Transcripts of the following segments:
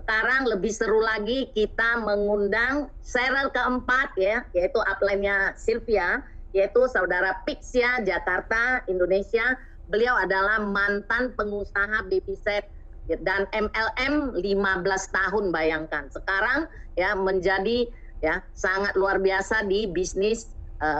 sekarang lebih seru lagi, kita mengundang serial keempat ya, yaitu upline-nya Sylvia, yaitu saudara Pixia Jakarta, Indonesia. Beliau adalah mantan pengusaha BPZ dan MLM 15 tahun, bayangkan. Sekarang ya menjadi ya sangat luar biasa di bisnis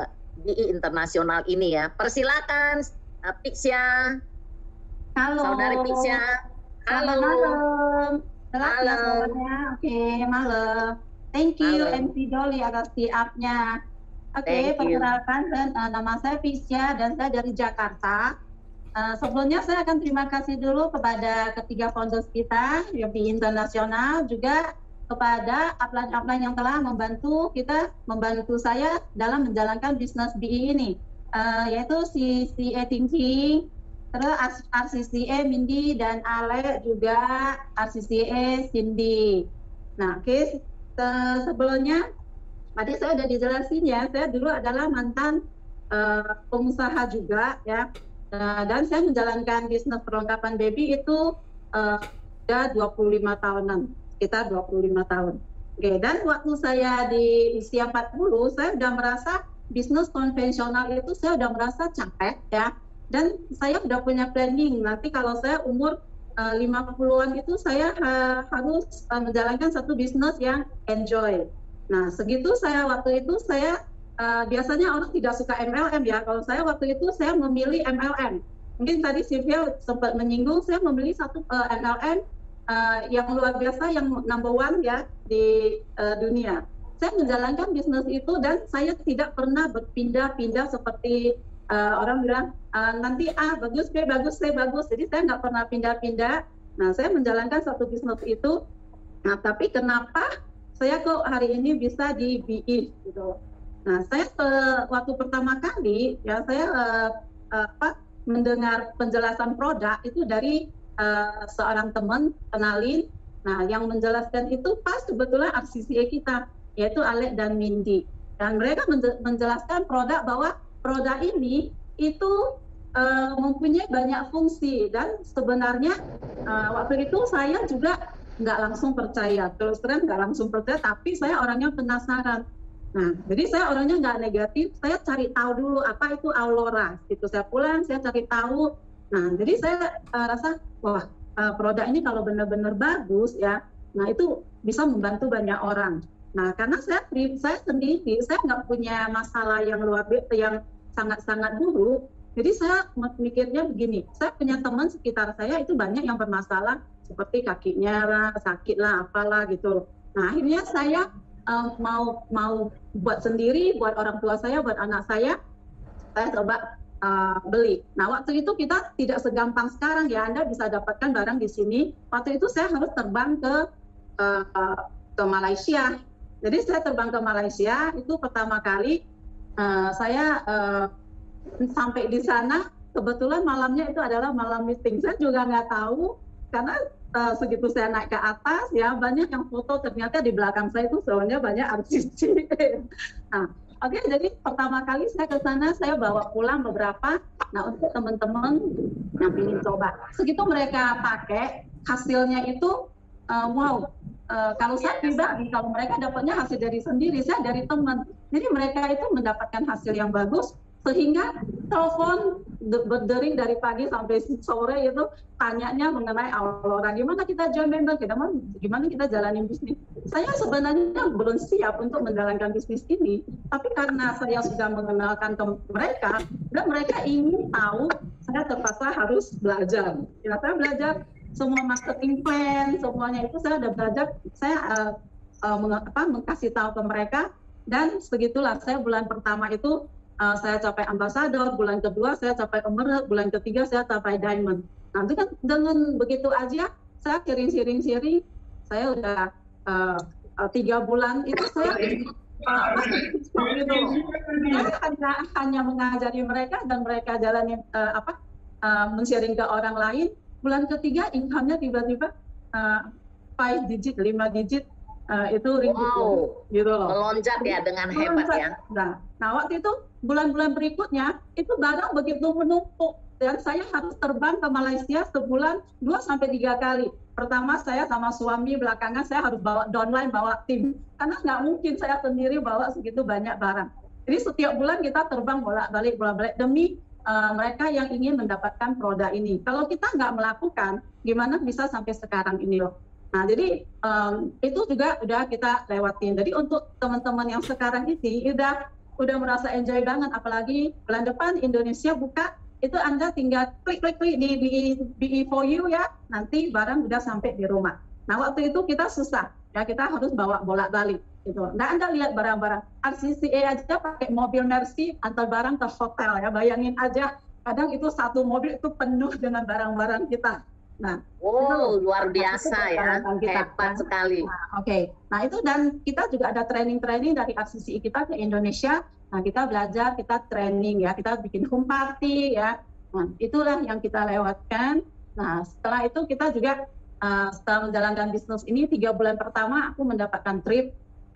BI internasional ini ya. Persilakan Pixia. Halo. Saudari Pixia. Halo. Selamat malam. Malam. Oke, malam. Thank you Malam. MC Dolly atas up-nya. Oke, perkenalkan, nama saya Pixia dan saya dari Jakarta. Sebelumnya saya akan terima kasih dulu kepada ketiga founders kita, BI Internasional, juga kepada upline-upline yang telah membantu saya dalam menjalankan bisnis BI ini, yaitu CCA Thinking, terus RCCA Mindy, dan Ale juga RCCA Cindy. Nah, oke, sebelumnya tadi saya sudah dijelasin ya, saya dulu adalah mantan pengusaha juga ya. Dan saya menjalankan bisnis perlengkapan baby itu sudah 25 tahunan, sekitar 25 tahun. Oke, dan waktu saya di usia 40, saya sudah merasa bisnis konvensional itu saya sudah merasa capek ya. Dan saya sudah punya planning, nanti kalau saya umur 50-an itu saya harus menjalankan satu bisnis yang enjoy. Nah, segitu saya waktu itu saya biasanya orang tidak suka MLM ya. Kalau saya waktu itu saya memilih MLM. Mungkin tadi Sylvia sempat menyinggung, saya memilih satu MLM yang luar biasa, yang number one ya di dunia. Saya menjalankan bisnis itu dan saya tidak pernah berpindah-pindah seperti orang bilang nanti bagus, B bagus, C bagus. Jadi saya nggak pernah pindah-pindah. Nah, saya menjalankan satu bisnis itu. Nah, tapi kenapa saya kok hari ini bisa di BI gitu? Nah, saya waktu pertama kali ya saya mendengar penjelasan produk itu dari seorang teman kenalin. Nah, yang menjelaskan itu pas kebetulan RCCA kita, yaitu Alek dan Mindy. Dan mereka menjelaskan produk bahwa produk ini itu mempunyai banyak fungsi, dan sebenarnya waktu itu saya juga nggak langsung percaya, terus terang nggak langsung percaya, tapi saya orangnya penasaran. Nah, jadi saya orangnya nggak negatif, saya cari tahu dulu apa itu Aurora. Itu saya pulang, saya cari tahu. Nah, jadi saya rasa, wah produk ini kalau benar-benar bagus ya, nah itu bisa membantu banyak orang. Nah, karena saya sendiri, saya nggak punya masalah yang luar biasa, yang sangat-sangat buruk. Jadi saya mikirnya begini, saya punya teman sekitar saya itu banyak yang bermasalah, seperti kakinya lah, sakit lah, apalah gitu. Nah, akhirnya saya mau buat sendiri, buat orang tua saya, buat anak saya coba beli. Nah, waktu itu kita tidak segampang sekarang ya, Anda bisa dapatkan barang di sini. Waktu itu saya harus terbang ke Malaysia. Jadi saya terbang ke Malaysia, itu pertama kali saya sampai di sana, kebetulan malamnya itu adalah malam meeting. Saya juga nggak tahu, karena segitu saya naik ke atas ya, banyak yang foto, ternyata di belakang saya itu sebenarnya banyak artis. Nah, oke, jadi pertama kali saya ke sana, saya bawa pulang beberapa. Nah, untuk teman-teman yang ingin coba, segitu mereka pakai, hasilnya itu wow. Kalau saya pribadi, kalau mereka dapatnya hasil dari sendiri, saya dari teman. Jadi mereka itu mendapatkan hasil yang bagus, sehingga telepon berdering dari pagi sampai sore itu tanyanya mengenai Aurora, gimana kita join member, gimana kita jalanin bisnis. Saya sebenarnya belum siap untuk menjalankan bisnis ini, tapi karena saya sudah mengenalkan ke mereka, dan mereka ingin tahu, saya terpaksa harus belajar. Ya, saya belajar semua marketing plan, semuanya itu saya udah belajar. Saya mengkasih tahu ke mereka, dan begitulah saya bulan pertama itu saya capai ambasador, bulan kedua saya capai emerald, bulan ketiga saya capai diamond. Nanti kan dengan begitu aja saya sharing, saya udah 3 bulan itu saya hanya mengajari mereka, dan mereka jalanin men-sharing ke orang lain. Bulan ketiga income-nya tiba-tiba 5 digit, itu ringgit Wow, gitu loh. melonjak ya dengan hebat ya. Nah, waktu itu bulan-bulan berikutnya itu barang begitu menumpuk dan saya harus terbang ke Malaysia sebulan 2 sampai 3 kali. Pertama saya sama suami, belakangan saya harus bawa downline, bawa tim karena nggak mungkin saya sendiri bawa segitu banyak barang. Jadi setiap bulan kita terbang bolak-balik demi mereka yang ingin mendapatkan produk ini. Kalau kita nggak melakukan, gimana bisa sampai sekarang ini loh. Nah, jadi itu juga udah kita lewatin. Jadi untuk teman-teman yang sekarang ini udah merasa enjoy banget, apalagi bulan depan Indonesia buka, itu Anda tinggal klik di BE4U ya, nanti barang udah sampai di rumah. Nah, waktu itu kita susah, ya kita harus bawa bolak-balik. Gitu. Nah, Anda lihat barang-barang RCCA aja pakai mobil Mercy antar barang ke hotel ya, bayangin aja kadang itu satu mobil itu penuh dengan barang-barang kita. Nah, wow, luar biasa ya, hebat sekali. Nah, nah itu dan kita juga ada training-training dari RCCA kita ke Indonesia. Nah, kita belajar, kita training ya, kita bikin home party ya. Nah, itulah yang kita lewatkan. Nah, setelah itu kita juga setelah menjalankan bisnis ini 3 bulan pertama aku mendapatkan trip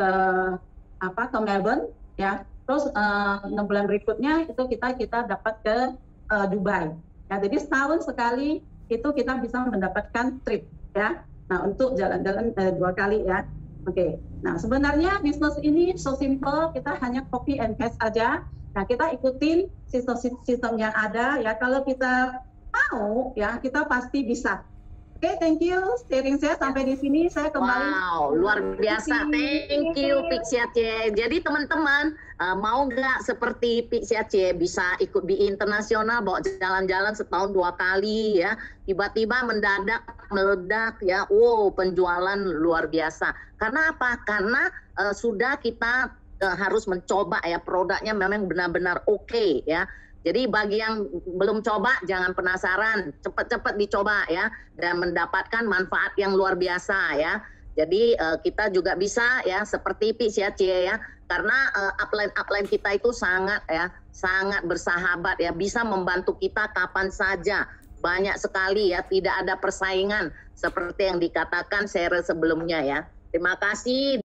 ke Melbourne ya, terus 6 bulan berikutnya itu kita dapat ke Dubai ya, jadi setahun sekali itu kita bisa mendapatkan trip ya. Nah, untuk jalan-jalan 2 kali ya. Nah sebenarnya bisnis ini so simple, kita hanya copy and paste aja. Nah, kita ikutin sistem yang ada ya, kalau kita mau ya kita pasti bisa. Thank you. Sharing saya sampai di sini. Saya kembali. Wow, luar biasa. Thank you, Pixiace. Jadi teman-teman, mau nggak seperti Pixiace bisa ikut di internasional, bawa jalan-jalan setahun 2 kali ya. Tiba-tiba mendadak meledak ya. Wow, penjualan luar biasa. Karena apa? Karena sudah kita harus mencoba ya, produknya memang benar-benar oke ya. Jadi bagi yang belum coba, jangan penasaran, cepat-cepat dicoba ya, dan mendapatkan manfaat yang luar biasa ya. Jadi kita juga bisa ya seperti Pixiace ya, karena upline kita itu sangat bersahabat ya, bisa membantu kita kapan saja. Banyak sekali ya, tidak ada persaingan seperti yang dikatakan share sebelumnya ya. Terima kasih.